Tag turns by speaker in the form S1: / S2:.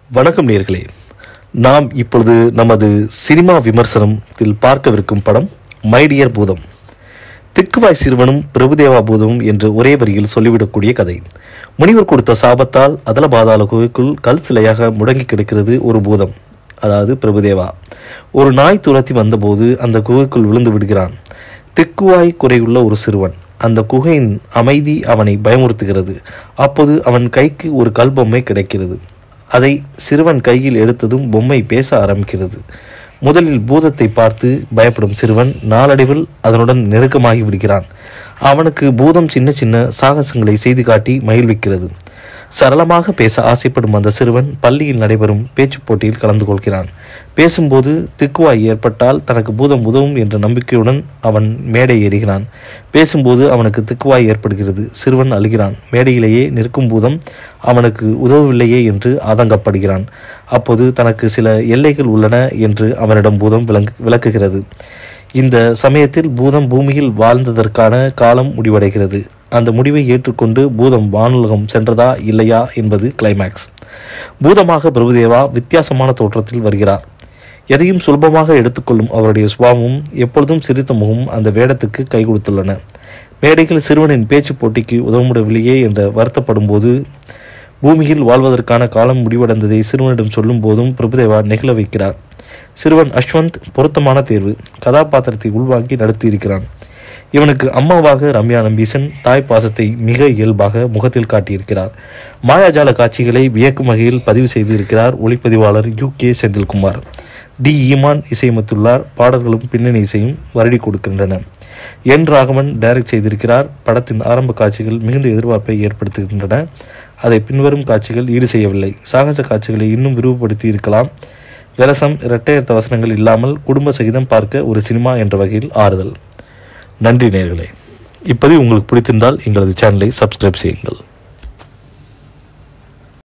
S1: வணக்கம் நேயர்களே, நாம் இப்பொழுது நமது சினிமா விமர்சனத்தில் பார்க்கவிருக்கும் படம் மை டியர் பூதம். திக்குவாய் சிறுவனும் பிரபுதேவா பூதமும் என்று ஒரே வரியில் சொல்லிவிடக்கூடிய கதை. முனிவர் கொடுத்த சாபத்தால் அதல பாதாள குகைக்குள் கல் சிலையாக முடங்கி கிடக்கிறது ஒரு பூதம், அதாவது பிரபுதேவா. ஒரு நாய் துரத்தி வந்தபோது அந்த குகைக்குள் விழுந்து விடுகிறான். திக்குவாய் குறையுள்ள ஒரு சிறுவன். அந்த குகையின் அமைதி அவனை பயமுறுத்துகிறது. அப்போது அவன் கைக்கு ஒரு கல் பொம்மை கிடைக்கிறது. அதை சிறுவன் கையில் எடுத்ததும் பொம்மை பேச ஆரம்பிக்கிறது. முதலில் பூதத்தை பார்த்து பயப்படும் சிறுவன் நாளடைவில் அதனுடன் நெருக்கமாகி விடுகிறான். அவனுக்கு பூதம் சின்ன சின்ன சாகசங்களை செய்து காட்டி மகிழ்விக்கிறது. சரளமாக பேச ஆசைப்படும் அந்த சிறுவன் பள்ளியில் நடைபெறும் பேச்சு போட்டியில் கலந்து கொள்கிறான். பேசும்போது திக்குவாய் ஏற்பட்டால் தனக்கு பூதம் உதவும் என்ற நம்பிக்கையுடன் அவன் மேடை ஏறுகிறான். பேசும்போது அவனுக்கு திக்குவாய் ஏற்படுகிறது. சிறுவன் அழுகிறான். மேடையிலேயே நிற்கும் பூதம் அவனுக்கு உதவவில்லையே என்று ஆதங்கப்படுகிறான். அப்போது தனக்கு சில எல்லைகள் உள்ளன என்று அவனிடம் பூதம் விளக்குகிறது. இந்த சமயத்தில் பூதம் பூமியில் வாழ்ந்ததற்கான காலம் முடிவடைகிறது. அந்த முடிவை ஏற்றுக்கொண்டு பூதம் வானுலகம் சென்றதா இல்லையா என்பது கிளைமேக்ஸ். பூதமாக பிரபுதேவா வித்தியாசமான தோற்றத்தில் வருகிறார். எதையும் சுலபமாக எடுத்துக்கொள்ளும் அவருடைய சுபாவமும் எப்பொழுதும் சிரித்த முகமும் அந்த வேடத்துக்கு கை கொடுத்துள்ளன. மேடையில் சிறுவனின் பேச்சு போட்டிக்கு உதவ முடியவில்லையே என்று வருத்தப்படும் போது, பூமியில் வாழ்வதற்கான காலம் முடிவடைந்ததை சிறுவனிடம் சொல்லும் போதும் பிரபுதேவா நெகிழ வைக்கிறார். சிறுவன் அஸ்வந்த் பொருத்தமான தேர்வு. கதாபாத்திரத்தை உள்வாங்கி நடத்தியிருக்கிறான். இவனுக்கு அம்மாவாக ரம்யா நம்பீசன் தாய் பாசத்தை மிக இயல்பாக முகத்தில் காட்டியிருக்கிறார். மாயாஜால காட்சிகளை வியக்கும் வகையில் பதிவு செய்திருக்கிறார் ஒளிப்பதிவாளர் UK செந்தில்குமார். D. ஈமான் இசையமைத்துள்ளார். பாடல்களும் பின்னணி இசையும் வருடி கொடுக்கின்றன. என் ராகவன் டைரக்ட் செய்திருக்கிறார். படத்தின் ஆரம்ப காட்சிகள் மிகுந்த எதிர்பார்ப்பை ஏற்படுத்துகின்றன. அதை பின்வரும் காட்சிகள் ஈடு செய்யவில்லை. சாகச காட்சிகளை இன்னும் விரிவுபடுத்தி இருக்கலாம். விரசம் இரட்டையர்த்த வசனங்கள் இல்லாமல் குடும்ப சகிதம் பார்க்க ஒரு சினிமா என்ற வகையில் ஆறுதல். நன்றி நேயர்களே. இப்போது உங்களுக்கு பிடித்திருந்தால் எங்களது சேனலை சப்ஸ்கிரைப் செய்யுங்கள்.